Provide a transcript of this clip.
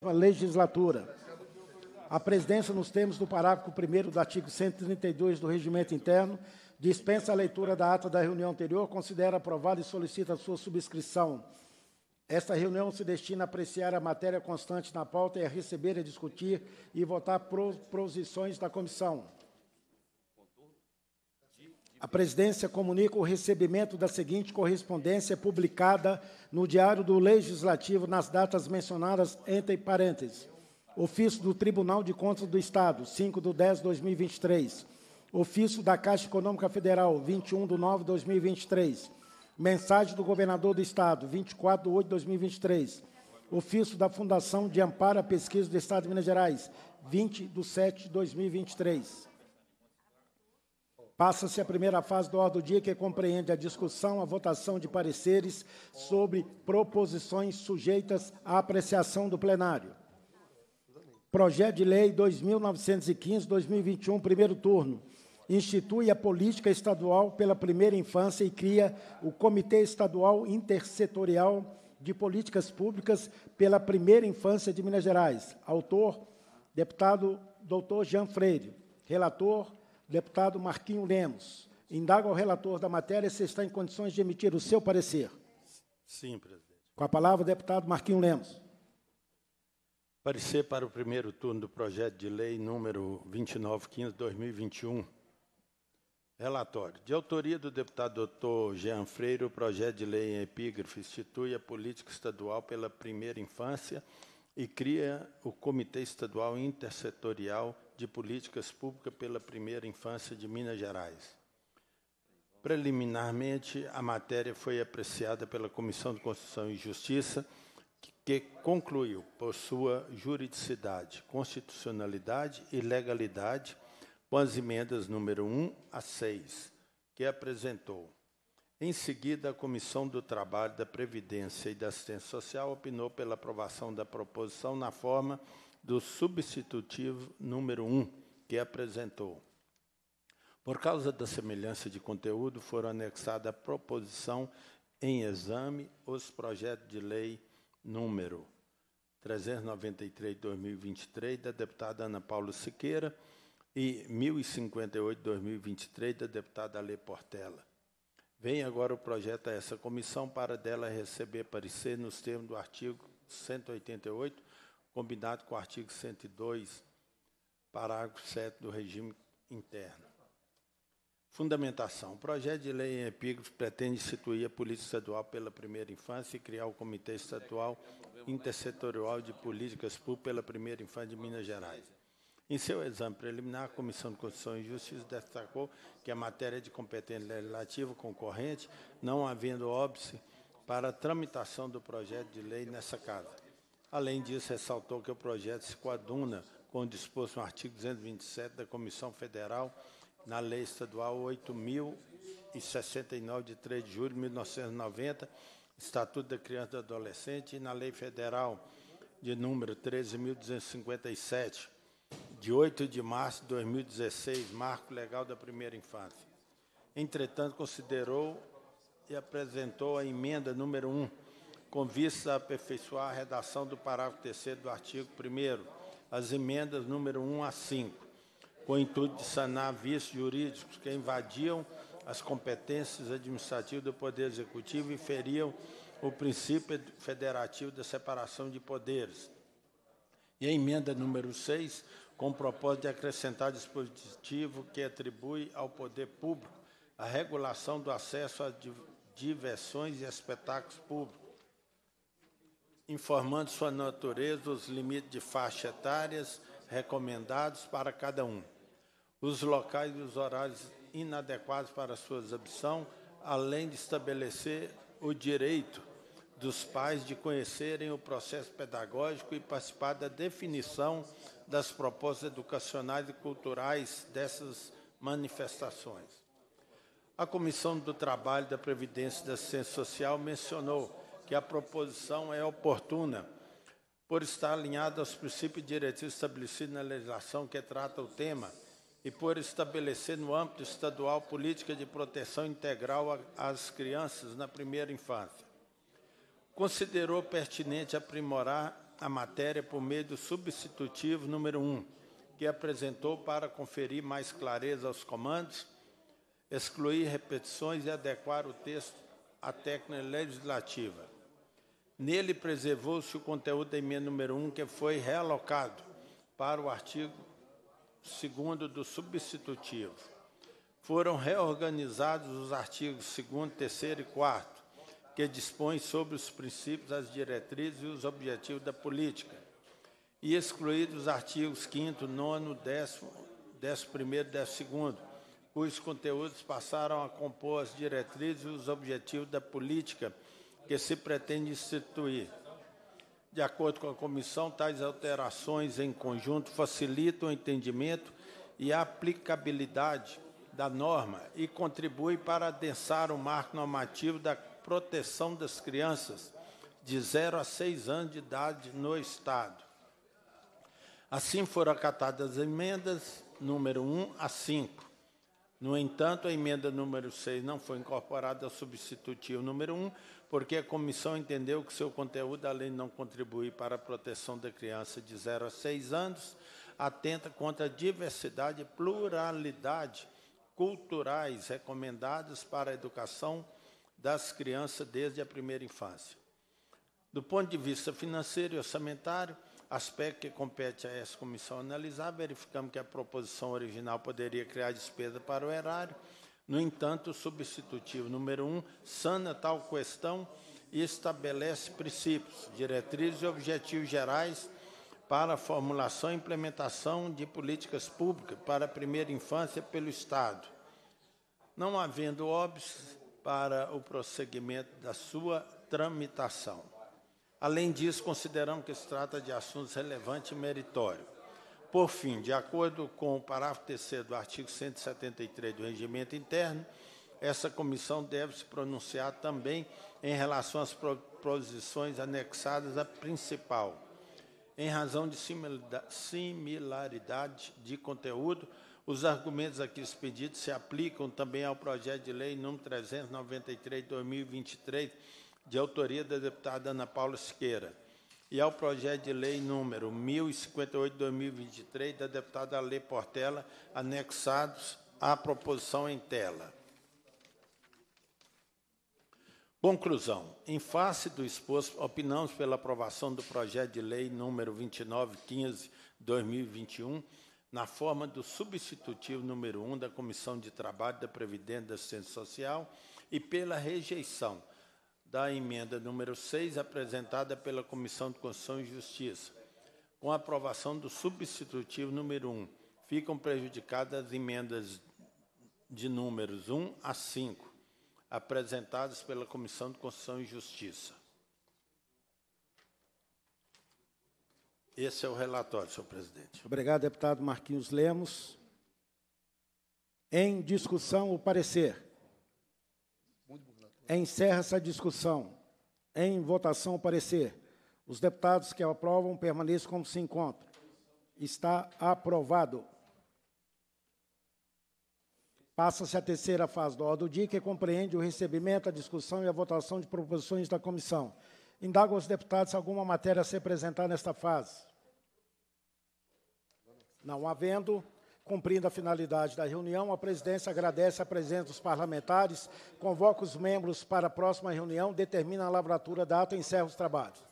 nova legislatura. A presidência, nos termos do parágrafo 1º do artigo 132 do Regimento Interno, dispensa a leitura da ata da reunião anterior, considera aprovada e solicita a sua subscrição. Esta reunião se destina a apreciar a matéria constante na pauta e a receber, a discutir e votar proposições da comissão. A presidência comunica o recebimento da seguinte correspondência publicada no Diário do Legislativo nas datas mencionadas entre parênteses. Ofício do Tribunal de Contas do Estado, 5/10/2023. Ofício da Caixa Econômica Federal, 21/9/2023. Mensagem do Governador do Estado, 24/8/2023. Ofício da Fundação de Amparo à Pesquisa do Estado de Minas Gerais, 20/7/2023. Passa-se a primeira fase do ordem do dia, que compreende a discussão, a votação de pareceres sobre proposições sujeitas à apreciação do plenário. Projeto de Lei 2.915/2021, primeiro turno. Institui a política estadual pela primeira infância e cria o Comitê Estadual Intersetorial de Políticas Públicas pela Primeira Infância de Minas Gerais. Autor, deputado Dr. Jean Freire. Relator, deputado Marquinho Lemos. Indago ao relator da matéria se está em condições de emitir o seu parecer. Sim, presidente. Com a palavra, o deputado Marquinho Lemos. Parecer para o primeiro turno do projeto de lei número 2915/2021. Relatório. De autoria do deputado Dr. Jean Freire, o projeto de lei em epígrafe institui a política estadual pela primeira infância e cria o Comitê Estadual Intersetorial de Políticas Públicas pela Primeira Infância de Minas Gerais. Preliminarmente, a matéria foi apreciada pela Comissão de Constituição e Justiça, que concluiu por sua juridicidade, constitucionalidade e legalidade, com as emendas número 1 a 6, que apresentou. Em seguida, a Comissão do Trabalho, da Previdência e da Assistência Social opinou pela aprovação da proposição na forma do substitutivo número 1, que apresentou. Por causa da semelhança de conteúdo, foram anexadas à proposição em exame os projetos de lei número 393/2023, da deputada Ana Paula Siqueira, e 1058/2023, da deputada Ale Portela. Vem agora o projeto a essa comissão para dela receber parecer nos termos do artigo 188, combinado com o artigo 102, parágrafo 7 do regime interno. Fundamentação. O projeto de lei em epígrafe pretende instituir a política estadual pela primeira infância e criar o Comitê Estadual Intersetorial de Políticas Públicas pela Primeira Infância de Minas Gerais. Em seu exame preliminar, a Comissão de Constituição e Justiça destacou que a matéria é de competência legislativa concorrente, não havendo óbice para a tramitação do projeto de lei nessa Casa. Além disso, ressaltou que o projeto se coaduna com o disposto no artigo 227 da Comissão Federal na Lei Estadual 8.069, de 3 de julho de 1990, Estatuto da Criança e do Adolescente, e na Lei Federal de número 13.257, de 8 de março de 2016, Marco Legal da Primeira Infância. Entretanto, considerou e apresentou a emenda número 1, com vista a aperfeiçoar a redação do parágrafo 3º do artigo 1º, as emendas número 1 a 5, com o intuito de sanar vícios jurídicos que invadiam as competências administrativas do Poder Executivo e feriam o princípio federativo da separação de poderes. E a emenda número 6, com o propósito de acrescentar dispositivo que atribui ao poder público a regulação do acesso a diversões e espetáculos públicos, informando sua natureza, os limites de faixa etárias recomendados para cada um, os locais e os horários inadequados para sua exibição, além de estabelecer o direito dos pais de conhecerem o processo pedagógico e participar da definição das propostas educacionais e culturais dessas manifestações. A Comissão do Trabalho, da Previdência e da Assistência Social mencionou que a proposição é oportuna por estar alinhada aos princípios e diretivos estabelecidos na legislação que trata o tema e por estabelecer no âmbito estadual política de proteção integral às crianças na primeira infância. Considerou pertinente aprimorar a matéria por meio do substitutivo número 1, que apresentou para conferir mais clareza aos comandos, excluir repetições e adequar o texto à técnica legislativa. Nele preservou-se o conteúdo da emenda número 1, que foi realocado para o artigo 2º do substitutivo. Foram reorganizados os artigos 2º, 3º e 4º, que dispõem sobre os princípios, as diretrizes e os objetivos da política, e excluídos os artigos 5º, 9º, 10º, 11º e 12º, cujos conteúdos passaram a compor as diretrizes e os objetivos da política que se pretende instituir. De acordo com a comissão, tais alterações em conjunto facilitam o entendimento e a aplicabilidade da norma e contribuem para adensar o marco normativo da proteção das crianças de 0 a 6 anos de idade no Estado. Assim foram acatadas as emendas número 1 a 5. No entanto, a emenda número 6 não foi incorporada ao substitutivo número 1, porque a comissão entendeu que seu conteúdo, além de não contribuir para a proteção da criança de 0 a 6 anos, atenta contra a diversidade e pluralidade culturais recomendadas para a educação das crianças desde a primeira infância. Do ponto de vista financeiro e orçamentário, aspecto que compete a essa comissão analisar, verificamos que a proposição original poderia criar despesa para o erário. No entanto, o substitutivo número 1 sana tal questão e estabelece princípios, diretrizes e objetivos gerais para a formulação e implementação de políticas públicas para a primeira infância pelo Estado, não havendo óbices para o prosseguimento da sua tramitação. Além disso, consideramos que se trata de assuntos relevantes e meritórios. Por fim, de acordo com o parágrafo 3º do artigo 173 do Regimento Interno, essa comissão deve se pronunciar também em relação às proposições anexadas à principal. Em razão de similaridade de conteúdo, os argumentos aqui expedidos se aplicam também ao projeto de lei número 393 de 2023, de autoria da deputada Ana Paula Siqueira, e ao projeto de lei número 1058 de 2023, da deputada Alê Portela, anexados à proposição em tela. Conclusão. Em face do exposto, opinamos pela aprovação do projeto de lei número 2915 de 2021, na forma do substitutivo número 1 da Comissão de Trabalho, da Previdência e da Assistência Social, e pela rejeição da emenda número 6, apresentada pela Comissão de Constituição e Justiça. Com a aprovação do substitutivo número 1, ficam prejudicadas as emendas de números 1 a 5, apresentadas pela Comissão de Constituição e Justiça. Esse é o relatório, senhor presidente. Obrigado, deputado Marquinhos Lemos. Em discussão, o parecer. Encerra-se a discussão. Em votação, o parecer. Os deputados que aprovam permaneçam como se encontram. Está aprovado. Passa-se a terceira fase da ordem do dia, que compreende o recebimento, a discussão e a votação de proposições da comissão. Indago aos deputados se alguma matéria a ser apresentada nesta fase. Não havendo, cumprindo a finalidade da reunião, a presidência agradece a presença dos parlamentares, convoca os membros para a próxima reunião, determina a lavratura da ata e encerra os trabalhos.